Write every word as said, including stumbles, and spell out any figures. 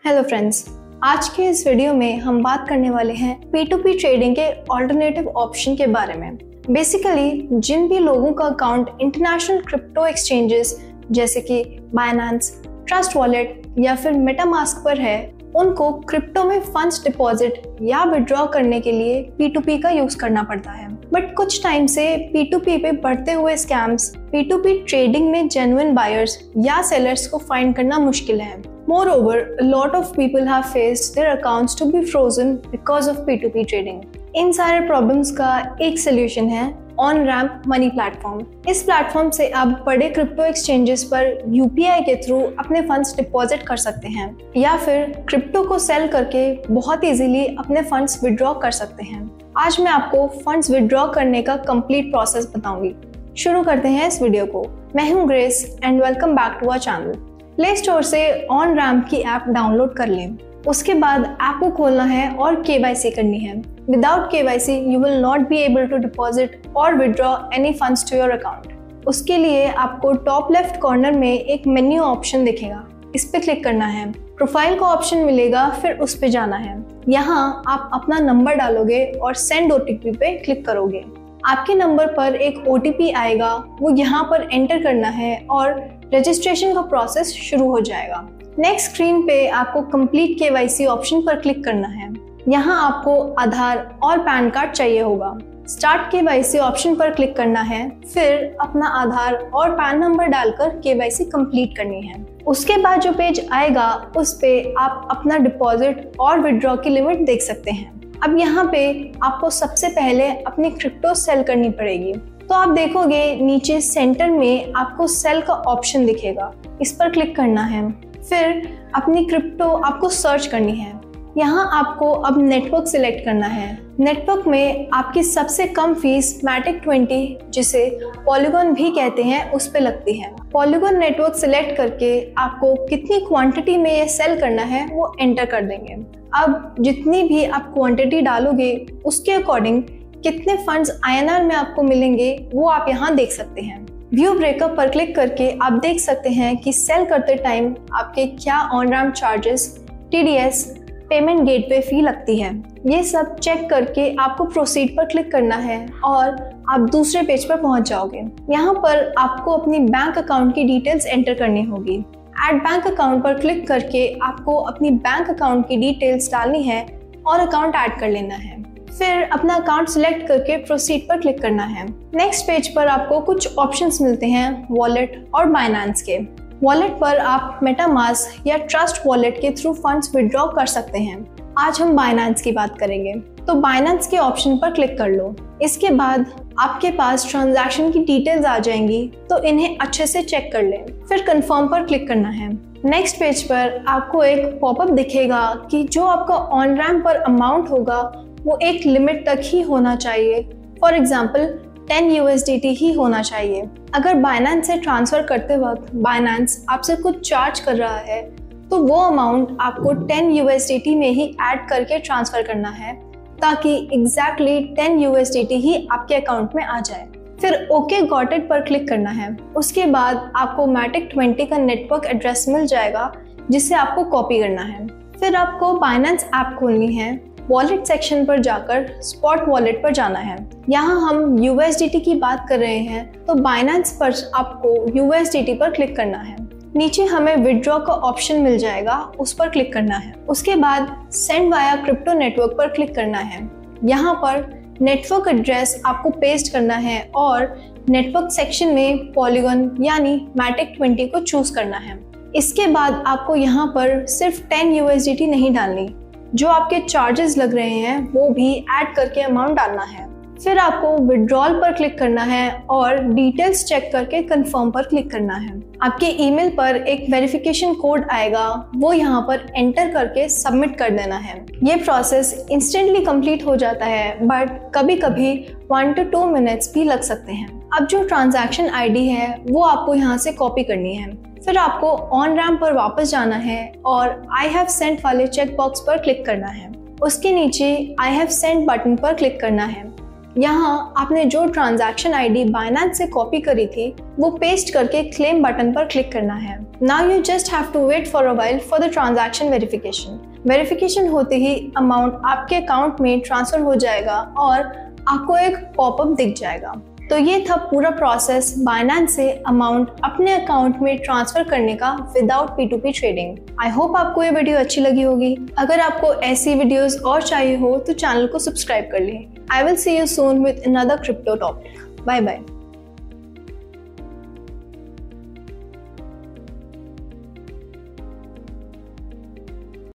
Hello friends, आज के इस वीडियो में हम बात करने वाले हैं पी टू पी ट्रेडिंग के ऑल्टरनेटिव ऑप्शन के बारे में। बेसिकली जिन भी लोगों का अकाउंट इंटरनेशनल क्रिप्टो एक्सचेंजेस जैसे कि बाइनेंस, ट्रस्ट वॉलेट या फिर मेटामास्क पर है, उनको क्रिप्टो में फंड्स डिपॉजिट या विड्रॉ करने के लिए पी टू पी का यूज करना पड़ता है। बट कुछ टाइम से पी टू पी पे बढ़ते हुए scams P to P trading में जेन्युइन बायर्स या सेलर्स को फाइंड करना मुश्किल है। Moreover, a lot of people have faced their accounts to be frozen because of P to P trading. इन सारे प्रॉब्लम्स का एक सोल्यूशन है ऑन रैम्प मनी प्लेटफॉर्म। इस प्लेटफॉर्म से आप बड़े क्रिप्टो एक्सचेंजेस पर यू पी आई के थ्रू अपने फंड्स डिपॉजिट कर सकते हैं या फिर क्रिप्टो को सेल करके बहुत इजीली अपने फंड्स विड्रॉ कर सकते हैं। आज मैं आपको फंड्स विड्रॉ करने का कंप्लीट प्रोसेस बताऊंगी। शुरू करते हैं इस वीडियो को। मैं हूं Grace and welcome back to our channel. Play store से ऑन रैम्प की ऐप डाउनलोड कर लें। उसके बाद ऐप को खोलना है और के वाई सी करनी है। Without K Y C you will not be able to deposit और withdraw any funds to your account. उसके लिए आपको टॉप लेफ्ट कॉर्नर में एक मेन्यू ऑप्शन दिखेगा, इस पे क्लिक करना है। प्रोफाइल का ऑप्शन मिलेगा, फिर उस पे जाना है। यहाँ आप अपना नंबर डालोगे और सेंड ओ टी पी पे क्लिक करोगे। आपके नंबर पर एक ओ टी पी आएगा, वो यहाँ पर एंटर करना है और रजिस्ट्रेशन का प्रोसेस शुरू हो जाएगा। नेक्स्ट स्क्रीन पे आपको complete K Y C option पर क्लिक करना है। यहाँ आपको आधार और पैन कार्ड चाहिए होगा। Start K Y C option पर क्लिक करना है, फिर अपना आधार और पैन नंबर डालकर के वाई सी कंप्लीट करनी है। उसके बाद जो पेज आएगा उस पे आप अपना डिपॉजिट और विड्रॉ की लिमिट देख सकते हैं। अब यहाँ पे आपको सबसे पहले अपनी क्रिप्टो सेल करनी पड़ेगी। तो आप देखोगे नीचे सेंटर में आपको सेल का ऑप्शन दिखेगा, इस पर क्लिक करना है। फिर अपनी क्रिप्टो आपको सर्च करनी है। यहाँ आपको अब नेटवर्क सिलेक्ट करना है। नेटवर्क में आपकी सबसे कम फीस मैटिक ट्वेंटी, जिसे पॉलीगॉन भी कहते हैं, उस पे लगती है। पॉलीगॉन नेटवर्क सिलेक्ट करके आपको कितनी क्वांटिटी में ये सेल करना है वो एंटर कर देंगे। अब जितनी भी आप क्वांटिटी डालोगे उसके अकॉर्डिंग कितने फंड्स आई एन आर में आपको मिलेंगे वो आप यहाँ देख सकते हैं। व्यू ब्रेकअप पर क्लिक करके आप देख सकते हैं कि सेल करते टाइम आपके क्या on ramp charges, T D S, payment gateway fee लगती है। ये सब चेक करके आपको प्रोसीड पर क्लिक करना है और आप दूसरे पेज पर पहुंच जाओगे। यहाँ पर आपको अपनी बैंक अकाउंट की डिटेल्स एंटर करनी होगी। ऐड बैंक अकाउंट पर क्लिक करके आपको अपनी बैंक अकाउंट की डिटेल्स डालनी है और अकाउंट ऐड कर लेना है। फिर अपना अकाउंट सिलेक्ट करके प्रोसीड पर क्लिक करना है। नेक्स्ट पेज पर आपको कुछ ऑप्शंस मिलते हैं वॉलेट और बाइनेंस के। वॉलेट पर आप मेटामास्क या ट्रस्ट वॉलेट के थ्रू फंड्स विड्रॉ कर सकते हैं। आज हम बाइनेंस की बात करेंगे, तो बाइनेंस के ऑप्शन पर क्लिक कर लो। इसके बाद आपके पास ट्रांजैक्शन की डिटेल्स आ जाएंगी, तो इन्हें अच्छे से चेक कर लें। फिर कंफर्म पर क्लिक करना है। नेक्स्ट पेज पर आपको एक पॉपअप दिखेगा कि जो आपका ऑन रैम्प पर अमाउंट होगा वो एक लिमिट तक ही होना चाहिए। For example ten U S D T ही होना चाहिए। अगर बाइनेंस से ट्रांसफर करते वक्त बाइनेंस आपसे कुछ चार्ज कर रहा है तो वो अमाउंट आपको ten U S D T में ही ऐड करके ट्रांसफर करना है, ताकि exactly ten U S D T ही आपके अकाउंट में आ जाए। फिर ओके गॉट इट पर क्लिक करना है। उसके बाद आपको मैटिक ट्वेंटी का नेटवर्क एड्रेस मिल जाएगा, जिसे आपको कॉपी करना है। फिर आपको बाइनेंस ऐप खोलनी है। वॉलेट सेक्शन पर जाकर स्पॉट वॉलेट पर जाना है। यहाँ हम यू एस डी टी की बात कर रहे हैं, तो बाइनेंस पर आपको यू एस डी टी पर क्लिक करना है। नीचे हमें विड्रॉ का ऑप्शन मिल जाएगा, उस पर क्लिक करना है। उसके बाद सेंड वाया क्रिप्टो नेटवर्क पर क्लिक करना है। यहाँ पर नेटवर्क एड्रेस आपको पेस्ट करना है और नेटवर्क सेक्शन में पॉलीगॉन यानी मैटिक ट्वेंटी को चूज करना है। इसके बाद आपको यहाँ पर सिर्फ ten U S D T नहीं डालनी, जो आपके चार्जेस लग रहे हैं वो भी ऐड करके अमाउंट डालना है। फिर आपको विड्रॉल पर क्लिक करना है और डिटेल्स चेक करके कंफर्म पर क्लिक करना है। आपके ईमेल पर एक वेरिफिकेशन कोड आएगा, वो यहाँ पर एंटर करके सबमिट कर देना है। ये प्रोसेस इंस्टेंटली कंप्लीट हो जाता है, बट कभी कभी वन टू टू मिनट्स भी लग सकते हैं। अब जो ट्रांजैक्शन आई डी है वो आपको यहाँ से कॉपी करनी है। फिर आपको ऑन रैम्प पर वापस जाना है और आई हैव सेंट वाले चेक बॉक्स पर क्लिक करना है। उसके नीचे आई हैव सेंट बटन पर क्लिक करना है। यहाँ आपने जो ट्रांजैक्शन आईडी बाइनेंस से कॉपी करी थी वो पेस्ट करके क्लेम बटन पर क्लिक करना है। Now you just have to wait for a while for the transaction verification. Verification होते ही अमाउंट आपके अकाउंट में ट्रांसफर हो जाएगा और आपको एक पॉपअप दिख जाएगा। तो ये था पूरा प्रोसेस बाइनेंस से अमाउंट अपने अकाउंट में ट्रांसफर करने का without P to P trading. I hope आपको ये वीडियो अच्छी लगी होगी। अगर आपको ऐसी वीडियोस और चाहिए हो तो चैनल को सब्सक्राइब कर लें। I will see you soon with another crypto topic. Bye bye.